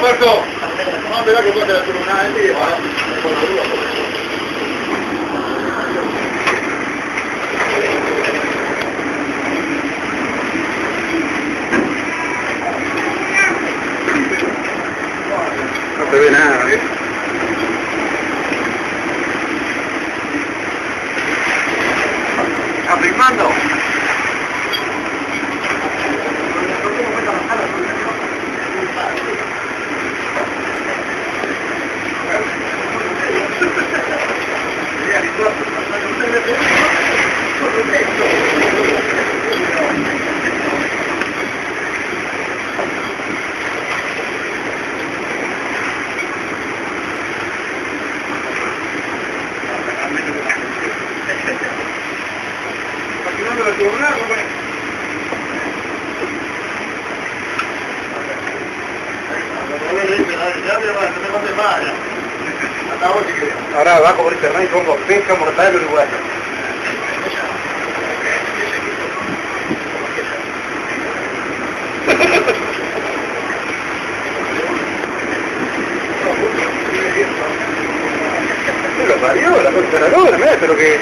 Marco, vamos a ver que puede hacer una y no se ve nada. ¿Está filmando? Ahora bajo por internet y pongo pesca mortal uruguaya. Lo parió, la conservadora, mira, pero que...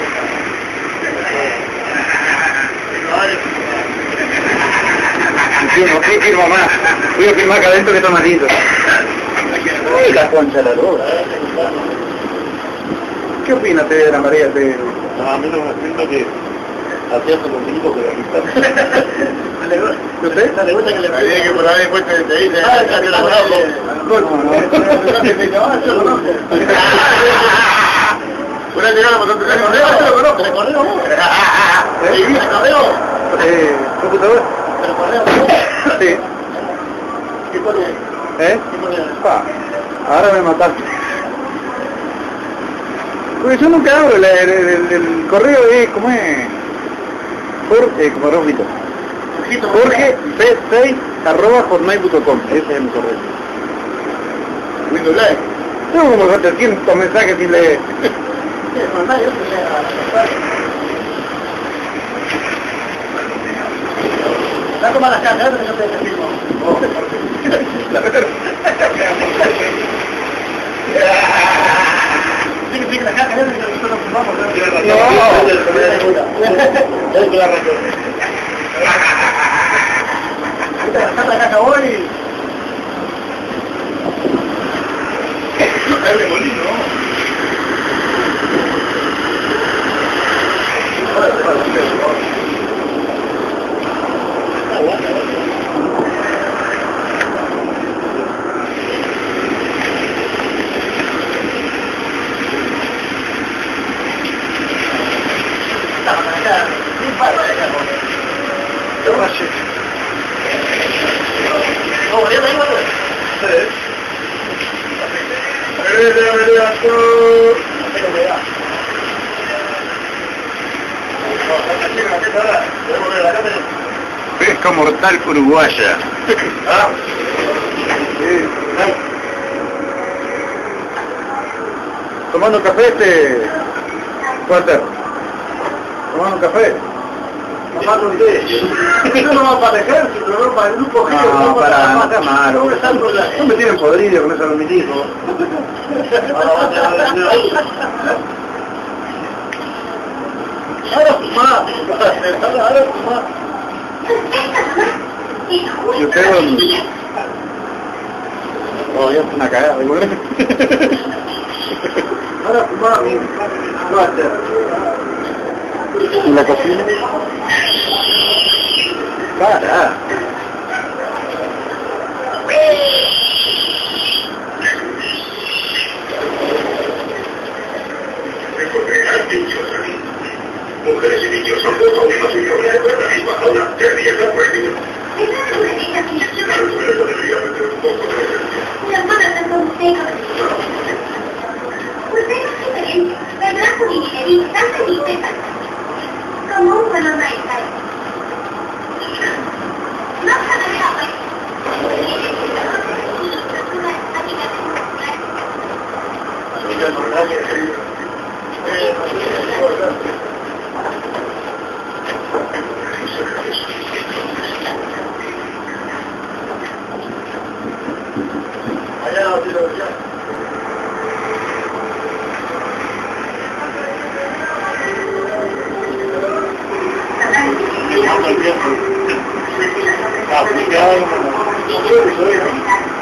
No firmo más. Voy a firmar acá adentro que está más lindo. Uy, la concha la lora. ¿Qué opina usted de la María de... No, a mí no me siento que hacía su contigo que ¿Usted? le gusta que le pide que por ahí después te dice, que la una llegada por otro ¿te correo vos? ¿Te correo? ¿Computador? ¿Te correo? Sí. ¿Qué pone? ¿Eh? ¿Qué pone? Ahora me mataste. Porque yo nunca abro el correo, ¿cómo es? Jorge, como Rosito. Jorge C6@hotmail.com. Ese es mi correo. Windows Live. Tengo como 700 mensajes sin leer. Va a tomar las cajas, pero yo te firmo. Sí, la caja, nosotros nos firmamos. No, la arrancó. La caja hoy. Es de molino. Pesca mortal uruguaya. Tomando café, Walter. Tomando café. Tomando un té. Eso no va para el ejército, no para el grupo. No, para no sea malo. No me tienen podrido con eso de mis hijos. Ahora fumá. Ahora fumá. Yo creo... Oh, ya es una cagada. Ahora fumá, mi Walter. ¿En la cocina? Para. Mujeres y niños son dos aún sin problemas en la misma zona. ¿Qué riesgo puede? Una hermana está con usted, usted no se creen, ¿verdad? Con ingerir, tan feliz, como un buen hombre está. No se me de verdad.